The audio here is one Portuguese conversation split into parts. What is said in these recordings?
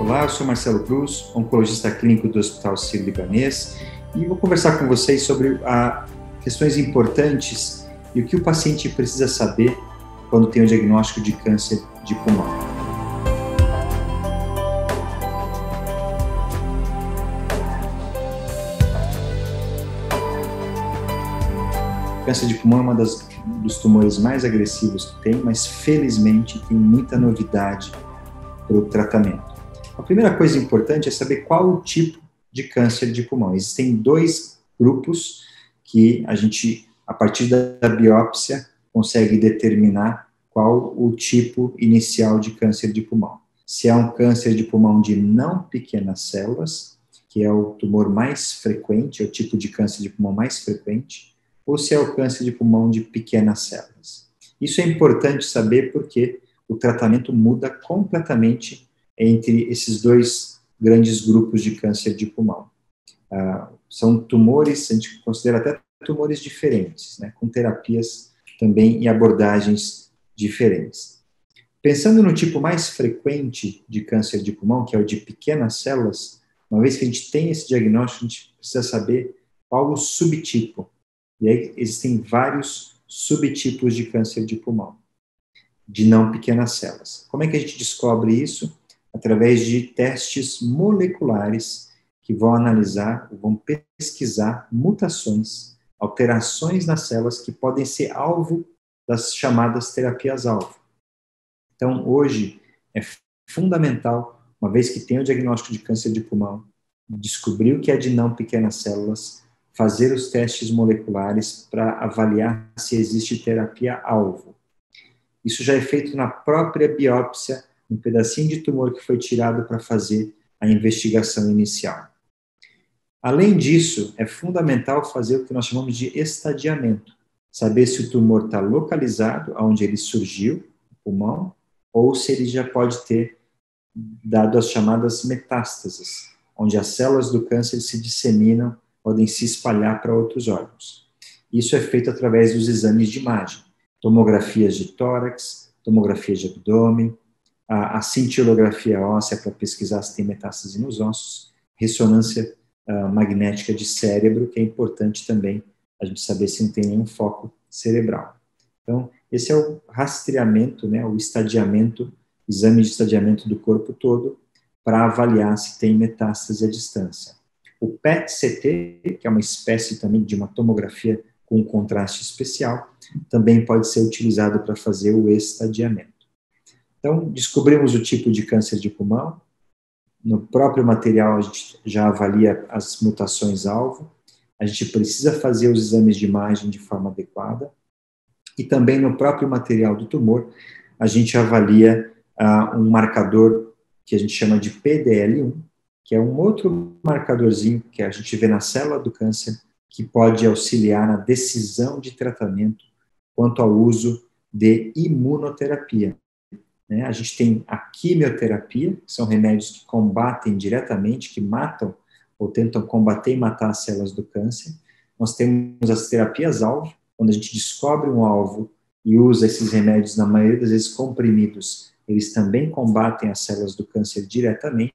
Olá, eu sou Marcelo Cruz, oncologista clínico do Hospital Sírio-Libanês, e vou conversar com vocês sobre questões importantes e o que o paciente precisa saber quando tem o diagnóstico de câncer de pulmão. Câncer de pulmão é dos tumores mais agressivos que tem, mas felizmente tem muita novidade para o tratamento. A primeira coisa importante é saber qual o tipo de câncer de pulmão. Existem dois grupos que a gente, a partir da biópsia, consegue determinar qual o tipo inicial de câncer de pulmão. Se é um câncer de pulmão de não pequenas células, que é o tumor mais frequente, é o tipo de câncer de pulmão mais frequente, ou se é o câncer de pulmão de pequenas células. Isso é importante saber porque o tratamento muda completamente entre esses dois grandes grupos de câncer de pulmão. São tumores, a gente considera até tumores diferentes, né, com terapias também e abordagens diferentes. Pensando no tipo mais frequente de câncer de pulmão, que é o de pequenas células, uma vez que a gente tem esse diagnóstico, a gente precisa saber qual o subtipo. E aí existem vários subtipos de câncer de pulmão, de não pequenas células. Como é que a gente descobre isso? Através de testes moleculares que vão analisar, vão pesquisar mutações, alterações nas células que podem ser alvo das chamadas terapias-alvo. Então, hoje, é fundamental, uma vez que tem o diagnóstico de câncer de pulmão, descobrir o que é de não pequenas células, fazer os testes moleculares para avaliar se existe terapia-alvo. Isso já é feito na própria biópsia, um pedacinho de tumor que foi tirado para fazer a investigação inicial. Além disso, é fundamental fazer o que nós chamamos de estadiamento, saber se o tumor está localizado onde ele surgiu, no pulmão, ou se ele já pode ter dado as chamadas metástases, onde as células do câncer se disseminam, podem se espalhar para outros órgãos. Isso é feito através dos exames de imagem, tomografias de tórax, tomografia de abdômen, a cintilografia óssea para pesquisar se tem metástase nos ossos, ressonância magnética de cérebro, que é importante também a gente saber se não tem nenhum foco cerebral. Então, esse é o rastreamento, né, o estadiamento, exame de estadiamento do corpo todo, para avaliar se tem metástase à distância. O PET-CT, que é uma espécie também de uma tomografia com contraste especial, também pode ser utilizado para fazer o estadiamento. Então, descobrimos o tipo de câncer de pulmão. No próprio material, a gente já avalia as mutações-alvo. A gente precisa fazer os exames de imagem de forma adequada. E também no próprio material do tumor, a gente avalia um marcador que a gente chama de PDL1, que é um outro marcadorzinho que a gente vê na célula do câncer, que pode auxiliar na decisão de tratamento quanto ao uso de imunoterapia. A gente tem a quimioterapia, que são remédios que combatem diretamente, que matam ou tentam combater e matar as células do câncer. Nós temos as terapias-alvo, quando a gente descobre um alvo e usa esses remédios, na maioria das vezes comprimidos, eles também combatem as células do câncer diretamente.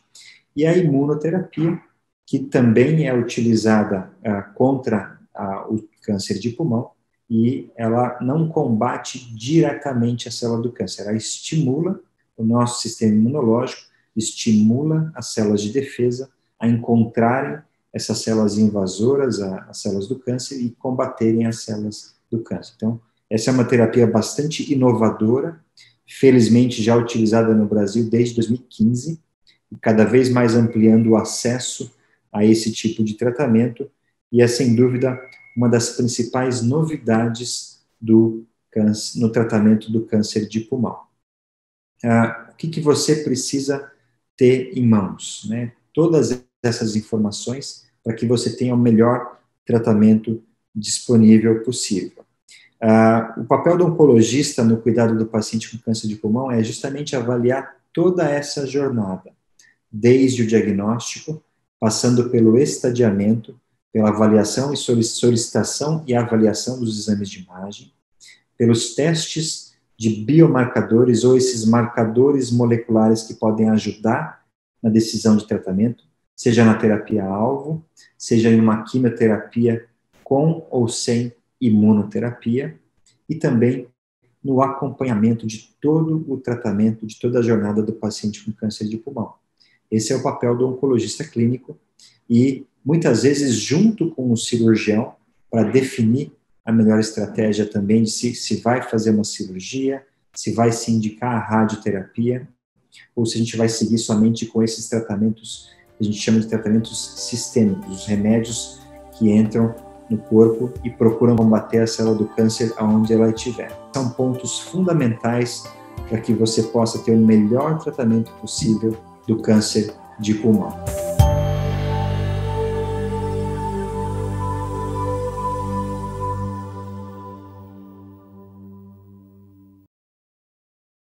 E a imunoterapia, que também é utilizada contra o câncer de pulmão, e ela não combate diretamente a célula do câncer, ela estimula o nosso sistema imunológico, estimula as células de defesa a encontrarem essas células invasoras, as células do câncer, e combaterem as células do câncer. Então, essa é uma terapia bastante inovadora, felizmente já utilizada no Brasil desde 2015, e cada vez mais ampliando o acesso a esse tipo de tratamento, e é, sem dúvida, uma das principais novidades do câncer, no tratamento do câncer de pulmão. O que você precisa ter em mãos, né? Todas essas informações para que você tenha o melhor tratamento disponível possível. O papel do oncologista no cuidado do paciente com câncer de pulmão é justamente avaliar toda essa jornada, desde o diagnóstico, passando pelo estadiamento, pela avaliação e solicitação e avaliação dos exames de imagem, pelos testes de biomarcadores ou esses marcadores moleculares que podem ajudar na decisão de tratamento, seja na terapia-alvo, seja em uma quimioterapia com ou sem imunoterapia, e também no acompanhamento de todo o tratamento, de toda a jornada do paciente com câncer de pulmão. Esse é o papel do oncologista clínico e, muitas vezes, junto com o cirurgião, para definir a melhor estratégia também de se vai fazer uma cirurgia, se vai se indicar a radioterapia, ou se a gente vai seguir somente com esses tratamentos, que a gente chama de tratamentos sistêmicos, os remédios que entram no corpo e procuram combater a célula do câncer aonde ela estiver. São pontos fundamentais para que você possa ter o melhor tratamento possível do câncer de pulmão.